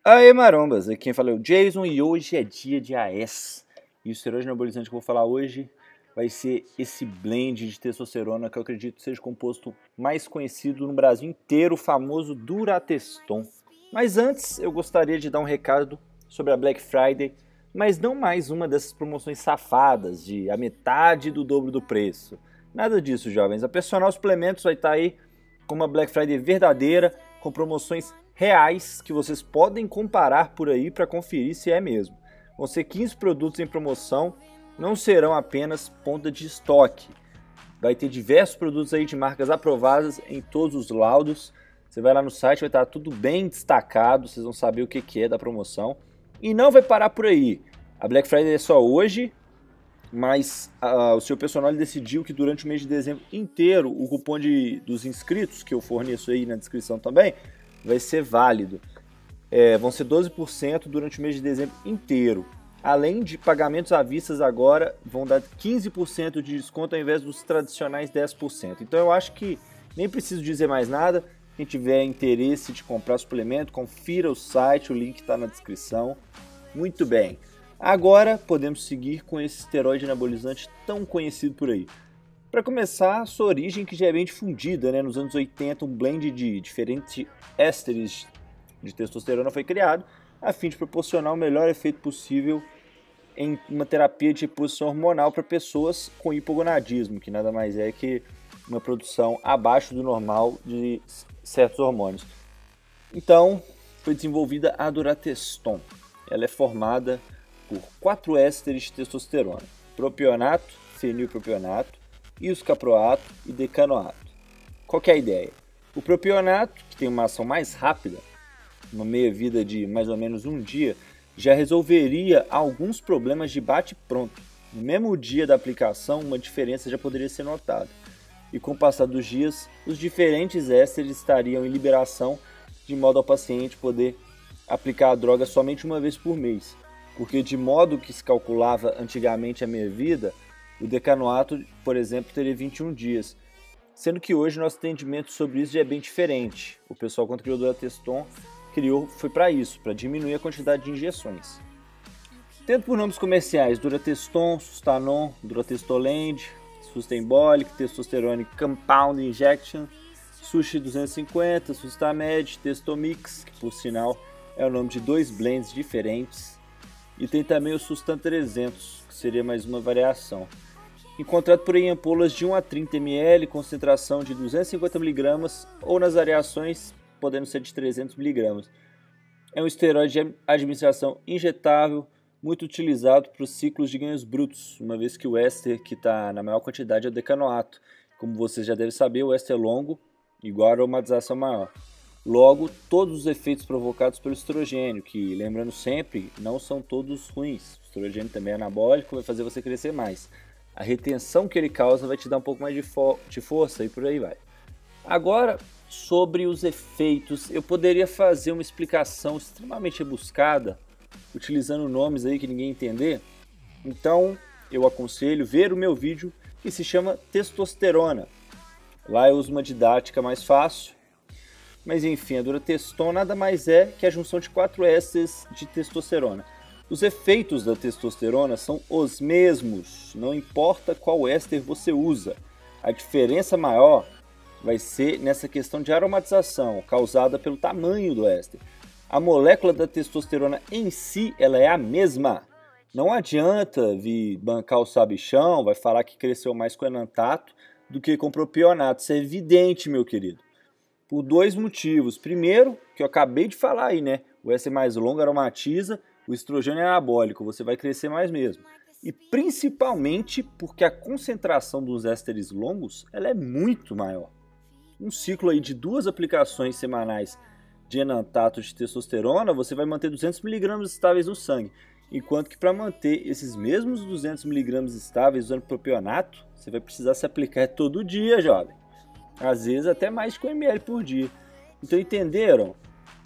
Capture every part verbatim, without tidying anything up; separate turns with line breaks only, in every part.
Aê marombas, aqui quem fala é o Jason e hoje é dia de A S. E o esteroide anabolizante que eu vou falar hoje vai ser esse blend de testosterona que eu acredito seja o composto mais conhecido no Brasil inteiro, o famoso Durateston. Mas antes eu gostaria de dar um recado sobre a Black Friday, mas não mais uma dessas promoções safadas de a metade do dobro do preço. Nada disso, jovens. A Personal Suplementos vai estar aí com uma Black Friday verdadeira, com promoções reais que vocês podem comparar por aí para conferir se é mesmo. Vão ser quinze produtos em promoção, não serão apenas ponta de estoque. Vai ter diversos produtos aí de marcas aprovadas em todos os laudos. Você vai lá no site, vai estar tudo bem destacado, vocês vão saber o que é da promoção. E não vai parar por aí. A Black Friday é só hoje, mas uh, o seu personal decidiu que durante o mês de dezembro inteiro o cupom de, dos inscritos, que eu forneço aí na descrição também, vai ser válido. É, vão ser doze por cento durante o mês de dezembro inteiro. Além de pagamentos à vista agora, vão dar quinze por cento de desconto ao invés dos tradicionais dez por cento. Então eu acho que nem preciso dizer mais nada. Quem tiver interesse de comprar suplemento, confira o site, o link está na descrição. Muito bem. Agora podemos seguir com esse esteroide anabolizante tão conhecido por aí. Para começar, sua origem que já é bem difundida, né? Nos anos oitenta, um blend de diferentes ésteres de testosterona foi criado a fim de proporcionar o melhor efeito possível em uma terapia de reposição hormonal para pessoas com hipogonadismo, que nada mais é que uma produção abaixo do normal de certos hormônios. Então, foi desenvolvida a Durateston. Ela é formada por quatro ésteres de testosterona: propionato, fenilpropionato, iscaproato e decanoato. Qual que é a ideia? O propionato, que tem uma ação mais rápida, uma meia-vida de mais ou menos um dia, já resolveria alguns problemas de bate-pronto. No mesmo dia da aplicação, uma diferença já poderia ser notada. E com o passar dos dias, os diferentes ésteres estariam em liberação, de modo ao paciente poder aplicar a droga somente uma vez por mês. Porque de modo que se calculava antigamente a meia-vida, o decanoato, por exemplo, teria vinte e um dias, sendo que hoje nosso entendimento sobre isso já é bem diferente. O pessoal, quando criou o Durateston, criou, foi para isso, para diminuir a quantidade de injeções. Tendo por nomes comerciais Durateston, Sustanon, Duratestolend, Sustainbolic, Testosterone Compound Injection, Sushi duzentos e cinquenta, Sustamed, Testomix, que por sinal é o nome de dois blends diferentes, e tem também o Sustan trezentos, que seria mais uma variação. Encontrado por aí em ampolas de um a trinta mililitros, concentração de duzentos e cinquenta miligramas, ou nas variações podendo ser de trezentos miligramas. É um esteroide de administração injetável, muito utilizado para os ciclos de ganhos brutos, uma vez que o éster que está na maior quantidade é o decanoato. Como você já deve saber, o éster é longo, igual a aromatização maior. Logo, todos os efeitos provocados pelo estrogênio, que, lembrando sempre, não são todos ruins. O estrogênio também é anabólico, vai fazer você crescer mais. A retenção que ele causa vai te dar um pouco mais de, fo de força e por aí vai. Agora, sobre os efeitos, eu poderia fazer uma explicação extremamente rebuscada, utilizando nomes aí que ninguém entender. Então, eu aconselho ver o meu vídeo que se chama Testosterona. Lá eu uso uma didática mais fácil. Mas enfim, a Durateston nada mais é que a junção de quatro ésteres de testosterona. Os efeitos da testosterona são os mesmos, não importa qual éster você usa. A diferença maior vai ser nessa questão de aromatização, causada pelo tamanho do éster. A molécula da testosterona em si, ela é a mesma. Não adianta vir bancar o sabichão, vai falar que cresceu mais com enantato do que com propionato. Isso é evidente, meu querido. Por dois motivos. Primeiro, que eu acabei de falar aí, né? O éster mais longo aromatiza, o estrogênio é anabólico, você vai crescer mais mesmo. E principalmente porque a concentração dos ésteres longos, ela é muito maior. Um ciclo aí de duas aplicações semanais de enantato de testosterona, você vai manter duzentos miligramas estáveis no sangue. Enquanto que para manter esses mesmos duzentos miligramas estáveis usando propionato, você vai precisar se aplicar todo dia, jovem. Às vezes até mais de um mililitro por dia. Então entenderam?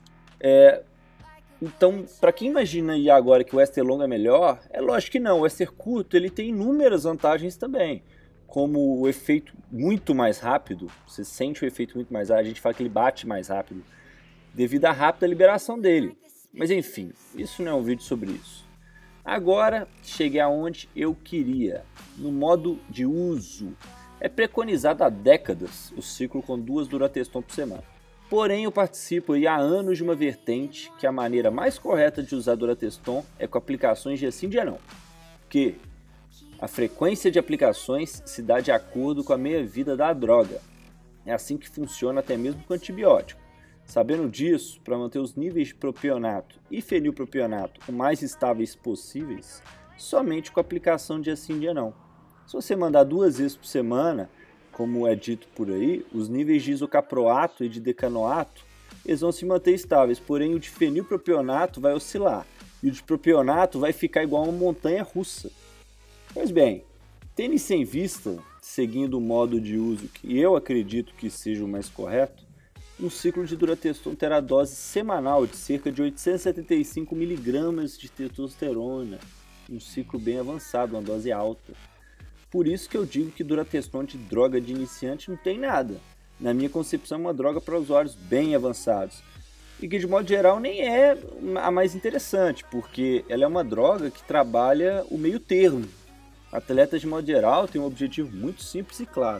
É, então, para quem imagina aí agora que o éster longo é melhor, é lógico que não. O éster curto ele tem inúmeras vantagens também, como o efeito muito mais rápido. Você sente o efeito muito mais rápido, a gente fala que ele bate mais rápido, devido à rápida liberação dele. Mas enfim, isso não é um vídeo sobre isso. Agora cheguei aonde eu queria, no modo de uso. É preconizado há décadas o ciclo com duas Durateston por semana. Porém, eu participo aí há anos de uma vertente que a maneira mais correta de usar Durateston é com aplicações dia sim dia não. Porque a frequência de aplicações se dá de acordo com a meia-vida da droga. É assim que funciona até mesmo com antibiótico. Sabendo disso, para manter os níveis de propionato e fenilpropionato o mais estáveis possíveis, somente com a aplicação dia sim dia não. Se você mandar duas vezes por semana, como é dito por aí, os níveis de isocaproato e de decanoato eles vão se manter estáveis, porém o de fenilpropionato vai oscilar e o de propionato vai ficar igual uma montanha russa. Pois bem, tendo isso em vista, seguindo o modo de uso que eu acredito que seja o mais correto, um ciclo de Durateston terá dose semanal de cerca de oitocentos e setenta e cinco miligramas de testosterona, um ciclo bem avançado, uma dose alta. Por isso que eu digo que Durateston de droga de iniciante não tem nada. Na minha concepção é uma droga para usuários bem avançados. E que de modo geral nem é a mais interessante, porque ela é uma droga que trabalha o meio termo. Atletas de modo geral têm um objetivo muito simples e claro.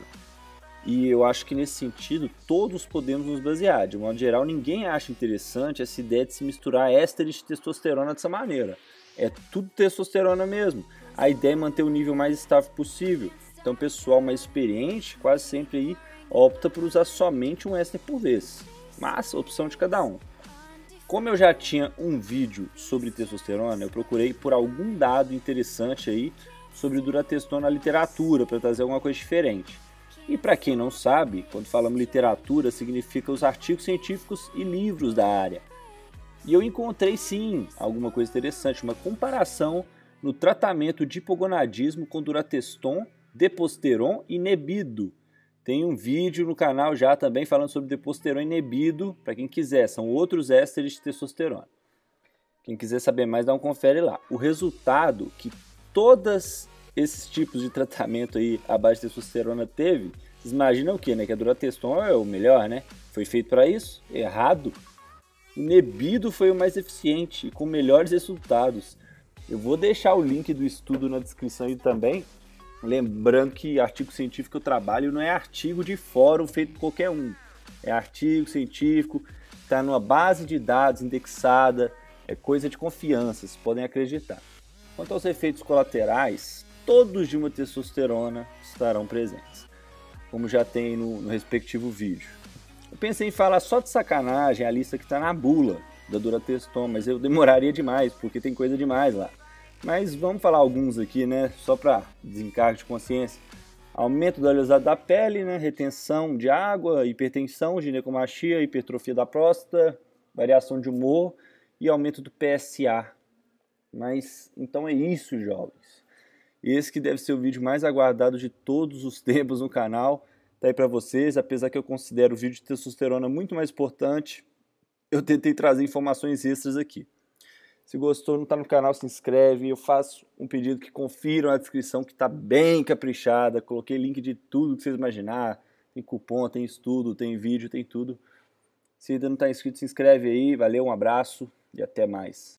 E eu acho que nesse sentido todos podemos nos basear. De modo geral, ninguém acha interessante essa ideia de se misturar ésteres de testosterona dessa maneira. É tudo testosterona mesmo. A ideia é manter o nível mais estável possível. Então o pessoal mais experiente quase sempre aí opta por usar somente um éster por vez. Mas, opção de cada um. Como eu já tinha um vídeo sobre testosterona, eu procurei por algum dado interessante aí sobre Durateston na literatura para trazer alguma coisa diferente. E para quem não sabe, quando falamos literatura, significa os artigos científicos e livros da área. E eu encontrei sim alguma coisa interessante, uma comparação no tratamento de hipogonadismo com Durateston, Deposteron e Nebido. Tem um vídeo no canal já também falando sobre Deposteron e Nebido, para quem quiser, são outros ésteres de testosterona. Quem quiser saber mais, dá um confere lá. O resultado que todos esses tipos de tratamento aí à base de testosterona teve, vocês imaginam o quê, né? Que a Durateston é o melhor, né? Foi feito para isso? Errado. O Nebido foi o mais eficiente e com melhores resultados. Eu vou deixar o link do estudo na descrição aí também. Lembrando que artigo científico que eu trabalho não é artigo de fórum feito por qualquer um. É artigo científico, está numa base de dados indexada, é coisa de confiança, vocês podem acreditar. Quanto aos efeitos colaterais, todos de uma testosterona estarão presentes, como já tem no, no respectivo vídeo. Eu pensei em falar só de sacanagem a lista que está na bula da Durateston, mas eu demoraria demais, porque tem coisa demais lá. Mas vamos falar alguns aqui, né? Só para desencargo de consciência. Aumento da oleosidade da pele, né? Retenção de água, hipertensão, ginecomastia, hipertrofia da próstata, variação de humor e aumento do P S A. Mas então é isso, jovens. Esse que deve ser o vídeo mais aguardado de todos os tempos no canal. Tá aí para vocês, apesar que eu considero o vídeo de testosterona muito mais importante, eu tentei trazer informações extras aqui. Se gostou, não está no canal, se inscreve. Eu faço um pedido que confiram a descrição, que está bem caprichada. Coloquei link de tudo que vocês imaginar. Tem cupom, tem estudo, tem vídeo, tem tudo. Se ainda não está inscrito, se inscreve aí. Valeu, um abraço e até mais.